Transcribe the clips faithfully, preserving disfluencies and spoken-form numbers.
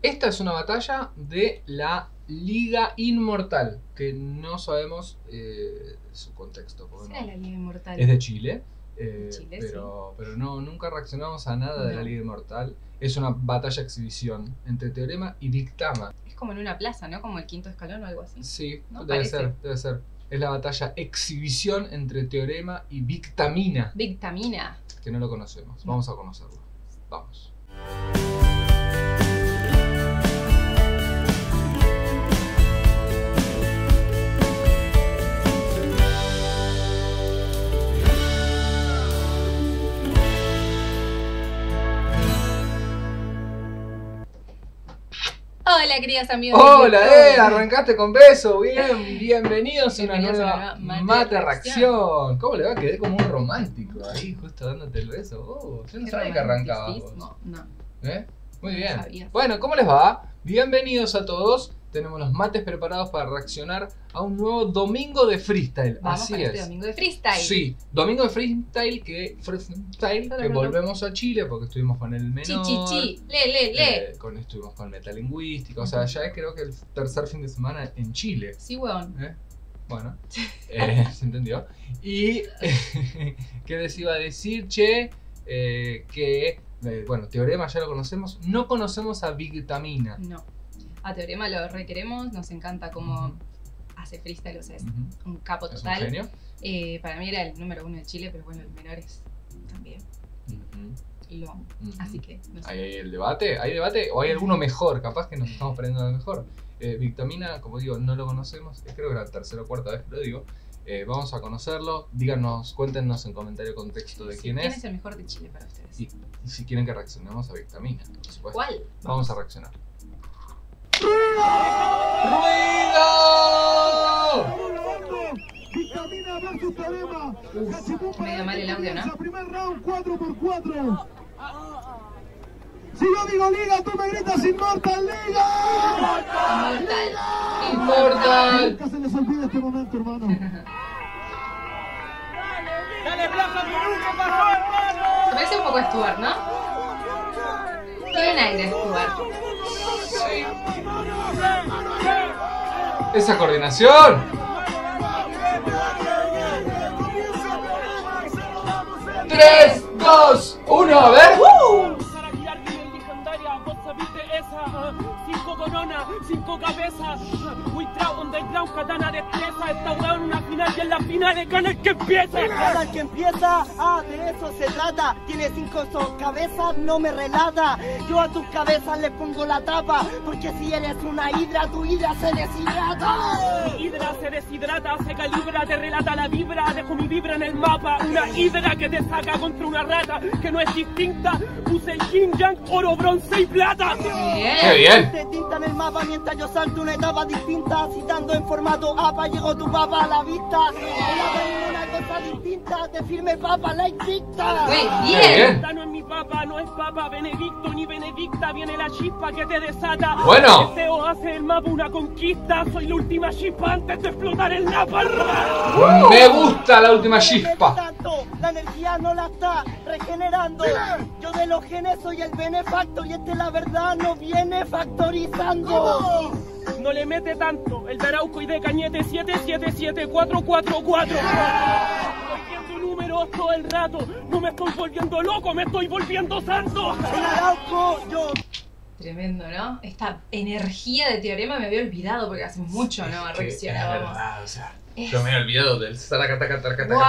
esta es una batalla de la Liga Inmortal, que no sabemos eh, su contexto. ¿Qué No, es la Liga Inmortal? es de Chile, eh, Chile, pero, pero no, nunca reaccionamos a nada de No. la Liga Inmortal. Es una batalla exhibición entre Teorema y Victama. Es como en una plaza, ¿no? Como el quinto escalón o algo así. Sí, No, debe parece. ser, debe ser. Es la batalla exhibición entre Teorema y Victamina, Victamina. que no lo conocemos. No. Vamos a conocerlo. Vamos. Hola, queridos amigos. de Hola, YouTube. eh, arrancaste con beso. Bien, bienvenidos a una Bienvenidos a nueva una nueva mate, mate reacción. ¿Cómo le va? Quedé como un romántico ahí, justo dándote el beso. Oh, yo no Qué sabía que arrancabas vos. romanticismo. No. ¿Eh? Muy No bien. sabías. Bueno, ¿cómo les va? Bienvenidos a todos. Tenemos los mates preparados para reaccionar a un nuevo domingo de freestyle. Vamos Así con es. este domingo de freestyle. Sí, domingo de freestyle que, freestyle, que volvemos a Chile porque estuvimos con el menor. Chi, chi, chi. Le, le, le. eh, con, estuvimos con metalingüística. O sea, ya es creo que el tercer fin de semana en Chile. Sí, weón. ¿Eh? Bueno, eh, se entendió. Y ¿qué les iba a decir, che? Eh, que, eh, bueno, Teorema ya lo conocemos. No conocemos a Victamina. No. A Teorema lo requeremos. Nos encanta cómo Ujú. hace freestyle. O sea, es Ujú. un capo Es un total. genio. Eh, para mí era el número uno de Chile, pero bueno, el menor es también. Ujú. Lo amo. Ujú. Así que, no sé. ¿Hay, hay el debate? ¿Hay debate o hay alguno mejor? Capaz que nos estamos perdiendo lo mejor. Eh, Victamina, como digo, no lo conocemos. eh, Creo que es la tercera o cuarta vez que lo digo. Eh, vamos a conocerlo. Díganos, cuéntenos en comentario contexto de Sí, quién ¿Quién es. es el mejor de Chile para ustedes? Y, y si quieren que reaccionemos a Victamina, por supuesto. ¿Cuál? Vamos a reaccionar. ¡Ruido! Victamina versus Teorema. Uf, medio mal el audio, ¿no? Primer round cuatro por cuatro. Si yo digo liga, tú me gritas Inmortal Liga. Inmortal. ¡Inmortal! Nunca se les olvide este momento, hermano. Dale, Plaza, ¿qué pasó, hermano? Se parece un poco a Stuart, ¿no? Tiene aire Stuart. ¡Esa coordinación! ¡Tres, dos, uno! ¡A ver! Para tirar nivel legendaria, vos sabiste esa. ah, Cinco coronas, cinco cabezas. Muy trao, underground, katana destreza. Está jugado en una final y en la final es gana el que empieza. Gana el que empieza, ah, de eso se trata. Tiene cinco so- cabezas, no me relata. Yo a tus cabezas le pongo la tapa. Porque si eres una hidra, tu hidra se deshidrata. Mi hidra se deshidrata, se calibra, te relata la vibra. Dejo mi vibra en el mapa. Una hidra que te saca contra una rata que no es distinta. Puse el yin yang, oro, bronce y plata. ¡Qué bien! Te tintan el mapa mientras yo salto una etapa distinta. Citando en formato A P A, llegó tu papa a la vista. Una cosa distinta, te firme papa, la dicta. Muy ¡Qué bien. bien! Esta no es mi papa, no es papa, Benedicto ni Benedicta, viene la chispa que te desata. Bueno. Deseo hace el mapa una conquista, soy la última chispa antes de explotar el napalm. Me gusta la última chispa. Tanto, la energía no la está regenerando. Yo de los genes soy el benefactor y este la verdad no viene factorizando. No le mete tanto, el de Arauco y de Cañete siete siete siete cuatro cuatro cuatro. Estoy viendo números todo el rato, no me estoy volviendo loco, me estoy volviendo santo. En Arauco yo Tremendo, ¿no? Esta energía de Teorema me había olvidado porque hace mucho no reaccionábamos. verdad, o sea, Es- yo me he olvidado del Guau.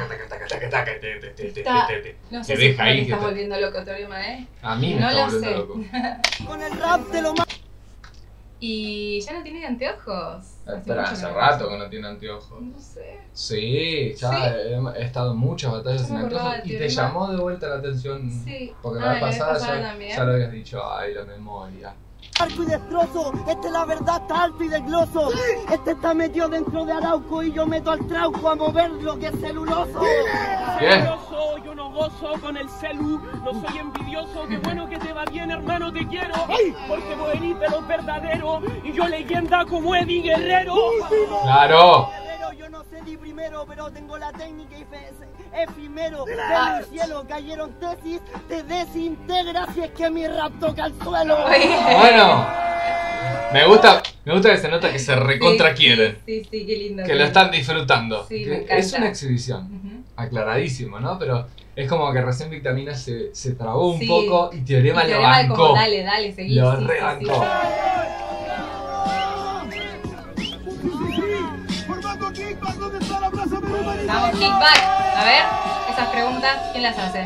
Está- No sé Te si deja me ahí, está que te- volviendo loco Teorema, ¿eh? A mí me No está lo volviendo sé. loco. con el rap de lo más. Y ya no tiene anteojos. Espera, mucho hace no lo rato uso. que no tiene anteojos. No sé. Sí, ya ¿Sí? He, he estado en muchas batallas Yo sin me acordaba anteojos del y te Teorema. llamó de vuelta la atención. Sí. Porque Ah, la vez la vez pasada, pasada ya, también. ya lo habías dicho, ay, la memoria. Arco y destrozo, este la verdad está alto y desgloso. Este está metido dentro de Arauco y yo meto al trauco a mover lo que es celuloso. Bien. Envidioso, yo no gozo con el celu, no soy envidioso, qué bueno que te va bien, hermano, te quiero. Porque vos venís de los verdaderos y yo leyenda como Eddie Guerrero. ¡Claro! Guerrero, yo no sé te di primero, pero tengo la técnica y fe efímero. Del cielo cayeron tesis, te desintegra si es que mi rap toca el suelo. Bueno, me gusta, me gusta que se nota que se recontra Sí, quieren. Sí, sí, qué lindo. Que lo están disfrutando. Sí, Que me encanta. es una exhibición, Ujú. aclaradísimo, ¿no? Pero es como que recién Victamina se, se trabó un Sí. poco y Teorema, Y lo Teorema bancó. como, dale, dale, seguí. Lo sí, sí, rebancó. sí. Formando kickback, ¿dónde está la Plaza Perú? Vamos, kickback. A ver, esas preguntas, ¿quién las hace?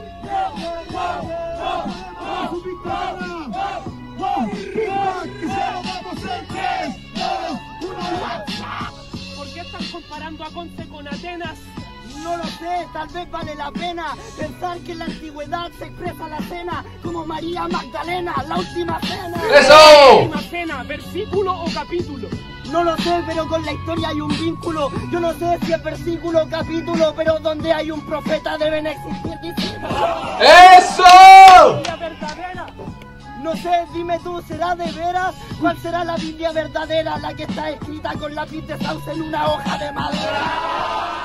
Su Victamina. Kickback, y se lo vamos en tres, dos, uno. ¿Por qué estás comparando a Conce con Atenas? No lo sé, tal vez vale la pena pensar que en la antigüedad se expresa la cena como María Magdalena, la última cena. ¡Eso! Última cena, versículo o capítulo. No lo sé, pero con la historia hay un vínculo. Yo no sé si es versículo o capítulo, pero donde hay un profeta deben existir discípulos. ¡Eso! La verdadera. No sé, dime tú, ¿será de veras? ¿Cuál será la Biblia verdadera? La que está escrita con lápiz de sauce en una hoja de madera.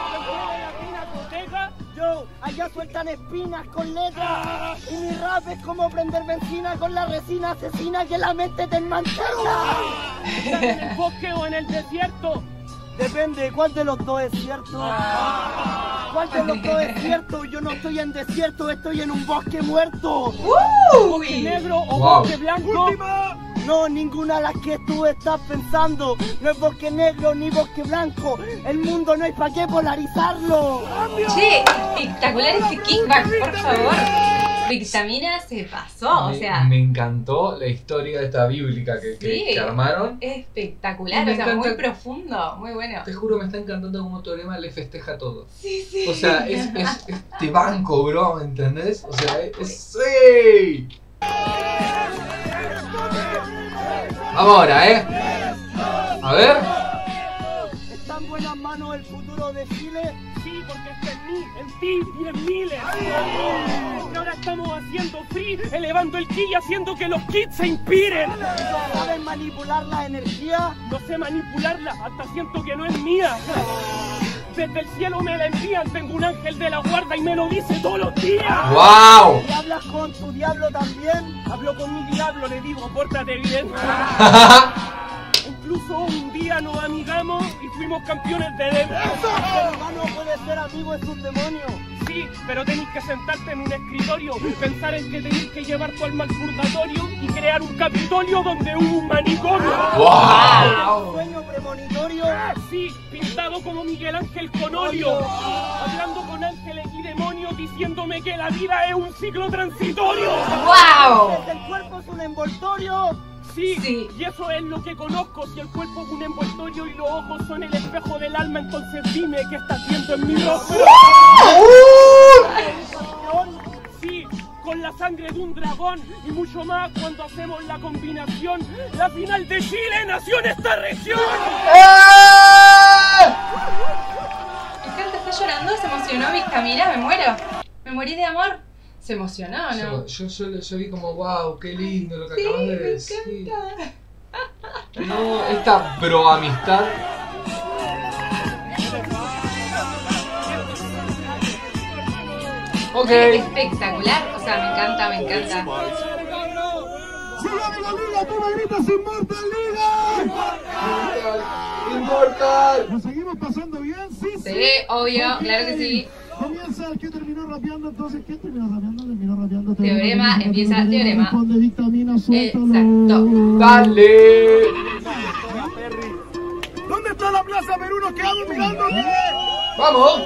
Yo, allá sueltan espinas con letras. Y mi rap es como prender benzina con la resina asesina que la mente te enmantena. ¿Estás en el bosque o en el desierto? Depende, ¿cuál de los dos es cierto? ¿Cuál de los dos es cierto? Yo no estoy en desierto, estoy en un bosque muerto. ¿Bosque negro o Wow. bosque blanco? No, ninguna de las que tú estás pensando. No es bosque negro ni bosque blanco. El mundo no hay para qué polarizarlo. Che, espectacular este kickback, por favor. Victamina se pasó, o Me- sea, me encantó la historia esta bíblica que, que- Sí. que armaron. espectacular, Me o sea, encanta. muy profundo, muy bueno. Te juro, me está encantando cómo Teorema le festeja todo. Sí, sí. O sea, es, es, es te banco, bro, ¿me entendés? O sea, es, es- ¡sí! Vamos ahora, ¿eh? A ver. ¿Está en buenas manos el futuro de Chile? Sí, porque está en mí, en ti y en miles. Y ahora estamos haciendo free, elevando el ki y haciendo que los kids se inspiren. ¿Saben manipular la energía? No sé manipularla, hasta siento que no es mía. Desde el cielo me la envían, tengo un ángel de la guarda y me lo dice todos los días. ¡Wow! ¿Y hablas con tu diablo también? Hablo con mi diablo, le digo, pórtate bien. Incluso un día nos amigamos y fuimos campeones de demo. El humano puede ser amigo de sus demonios. Sí, pero tenés que sentarte en un escritorio, pensar en que tenés que llevar tu alma al purgatorio y crear un capitolio donde hubo un manicomio. ¡Wow! Sueño premonitorio. Sí, pintado como Miguel Ángel con óleo, hablando con ángeles y demonios diciéndome que la vida es un ciclo transitorio. ¡Wow! El cuerpo es un envoltorio. Sí, Sí. y eso es lo que conozco. Si el cuerpo es un envoltorio y los ojos son el espejo del alma, entonces dime qué estás viendo en mi rostro. Sí, con la sangre de un dragón y mucho más cuando hacemos la combinación. La final de Chile nació en esta región. Me encanta, está llorando, se emocionó Victamina, me muero. Me morí de amor. Se emocionó, ¿no? Yo, yo, yo, yo vi como, wow, qué lindo lo que Sí, acabas de me decir. encanta. No, esta bro amistad. Ok. Espectacular, o sea, me encanta, me encanta. Sigue Amigo Liga, tú me gritas Inmortal Liga. Inmortal. ¿Nos seguimos pasando bien? Sí, sí. Sí, obvio, Ok. claro que sí. Comienza el que terminó rapeando, entonces, ¿quién terminó rapeando? Terminó rapeando. Teorema, empieza Teorema. Responde Victamina, suéltalo. Exacto. Dale. ¿Dónde está la Plaza Perú? Nos quedamos mirando. Vamos.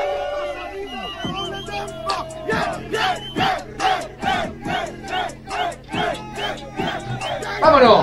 Vámonos.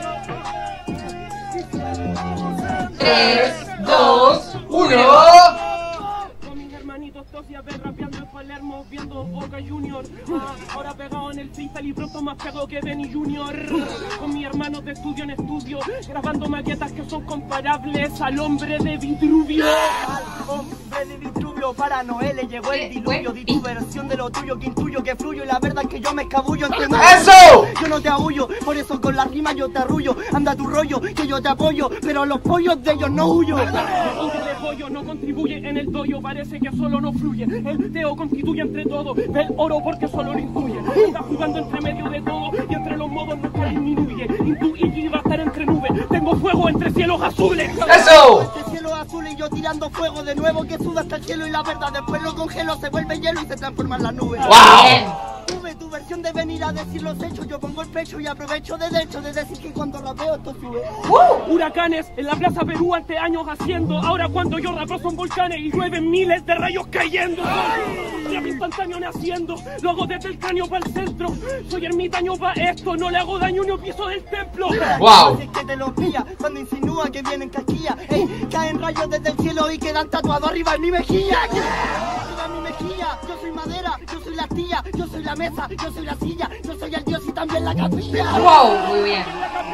Tres, dos, Uno. Con mis hermanitos Tosia ven rapeando en Palermo, viendo Boca Junior. Ah, ahora pegado en el freestyle y pronto más pegado que Benny Junior. Con mis hermanos de estudio en estudio, grabando maquetas que son comparables al hombre de Vitruvio. Al hombre de Vitruvio orgullo. Para Noé le llegó el diluvio. Di tu versión de lo tuyo que intuyo que fluyo. Y la verdad es que yo me escabullo entre ¡Eso! Yo no te agullo, por eso con las rimas yo te arrullo. Anda tu rollo, que yo te apoyo, pero los pollos de ellos no huyo. El de pollo no contribuye en el doyo, parece que solo no fluye. El teo constituye entre todo, del oro porque solo lo intuye. Está jugando entre medio de todo y entre los modos nunca disminuye. Intuye va a estar entre nubes, tengo fuego entre cielos azules. ¡Eso! Entre cielos azules y yo tirando fuego de nuevo que suda hasta el cielo y la verdad después lo congelo, se vuelve hielo y se transforma en las nubes. ¡Wow! Sube tu versión de venir a decir los hechos, yo pongo el pecho y aprovecho de hecho de decir que cuando rapeo esto sube. ¡Uh! Huracanes en la Plaza Perú ante años haciendo, ahora cuando yo rapeo son volcanes y llueven miles de rayos cayendo. Rap instantáneo naciendo, lo hago desde el cráneo para el centro. Soy ermitaño para esto, no le hago daño ni un piso del templo. ¡Wow! Así que te lo pilla cuando insinúa que vienen casquillas. Ey, caen rayos desde el cielo y quedan tatuados arriba en mi mejilla. Arriba en mi mejilla, yo soy madera, yo soy la astilla, yo soy la mesa, yo soy la silla, yo soy el dios y también la capilla. Wow, muy bien.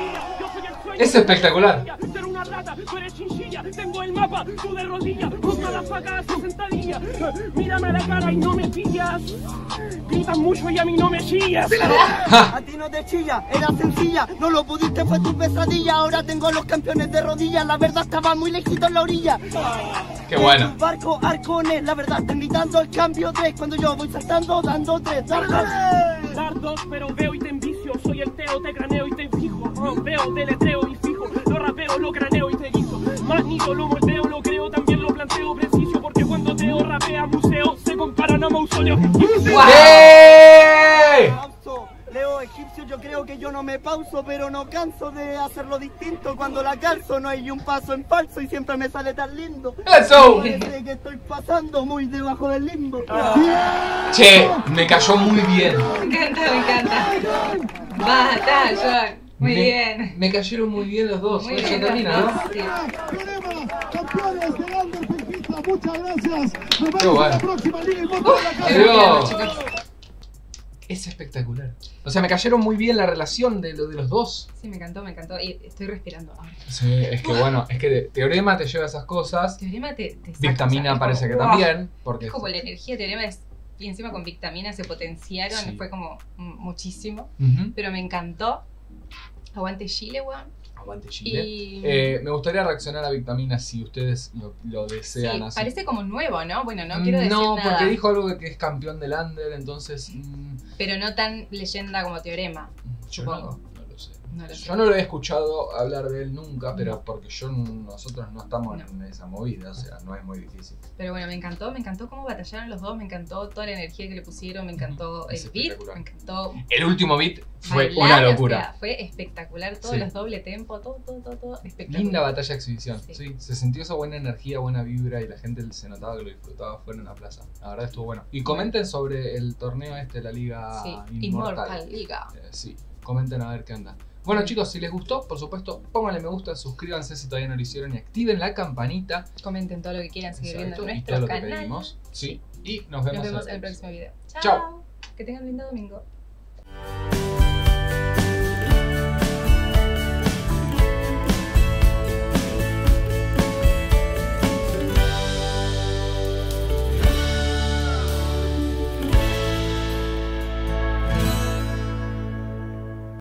Es espectacular. Ser una rata, tú eres chinchilla, tengo el mapa, tú de rodillas, busca las vacas sentadillas. Mírame a la cara y no me pillas. Gritas mucho y a mí no me chillas. A ti no te chilla, era sencilla, no lo pudiste, fue tu pesadilla. Ahora tengo los campeones de rodillas, la verdad estaba muy lejito en la orilla. ¡Qué bueno! En tu barco, arcones, la verdad están gritando el cambio tres. Cuando yo voy saltando, dando tres dardos. Dardos, pero veo y te envicio. Soy el teo, te craneo y te fijo. Oh, veo, deletreo y fijo. Lo rapeo, lo craneo y te guiso. Magnito, lo moldeo, lo creo, también lo planteo preciso. Porque cuando teo rapea museo, se comparan a mausoleos egipcios. ¡Eh! Pauso, Leo egipcio, yo creo que yo no me pauso, pero no canso de hacerlo distinto. Cuando la calzo no hay un paso en falso y siempre me sale tan lindo. ¡Eso! Parece que estoy pasando muy debajo del limbo. Che, me cayó muy bien. Me encanta, me encanta. Batallón. Muy me, bien. Me cayeron muy bien los dos. Muy Hoy bien ya termina, los ¿no? dos, sí. Tenemos campeones de Lander Pista, muchas gracias. Nos vemos Qué bueno. en la próxima Liga Inmortal de la Qué Calle. Pero- bien, chicos. Es espectacular. O sea, me cayeron muy bien la relación de, lo, de los dos. Sí, me encantó, me encantó. Y estoy respirando ahora. Sí, es que bueno, es que de- Teorema te lleva a esas cosas. Teorema te, te saca, Victamina o sea, parece es que como, también. Porque Es como la energía de Teorema es, y encima con Victamina se potenciaron, Sí. fue como mm, muchísimo. Ujú. Pero me encantó. Aguante Chile, weón. Aguante Chile. Y Eh, me gustaría reaccionar a Victamina si ustedes lo, lo sí, desean así. parece como nuevo, ¿no? Bueno, no quiero decir No, nada. porque dijo algo de que es campeón del Under, entonces. mm, Pero no tan leyenda como Teorema. yo Supongo. no, no lo sé. No lo sé. Yo no lo he escuchado hablar de él nunca, pero porque yo nosotros no estamos No. en esa movida, o sea, no es muy difícil. Pero bueno, me encantó, me encantó cómo batallaron los dos, me encantó toda la energía que le pusieron, me encantó Es el beat, espectacular. me encantó El último beat fue bailar, una o locura. sea, fue espectacular, todos Sí. los doble tempo, todo, todo, todo, todo espectacular. Linda batalla de exhibición, sí. Sí. Se sintió esa buena energía, buena vibra y la gente se notaba que lo disfrutaba fuera en la plaza. La verdad estuvo bueno. Y comenten sobre el torneo este, la Liga Sí, Inmortal. Immortal Liga. Eh, sí, comenten a ver qué onda. Bueno chicos, si les gustó, por supuesto, pónganle me gusta, suscríbanse si todavía no lo hicieron y activen la campanita. Comenten todo lo que quieran seguir viendo Exacto, en y todo nuestro lo que canal. pedimos. Sí, y nos vemos, Nos vemos en en el próximo video. Chao. Chao. Que tengan un lindo domingo.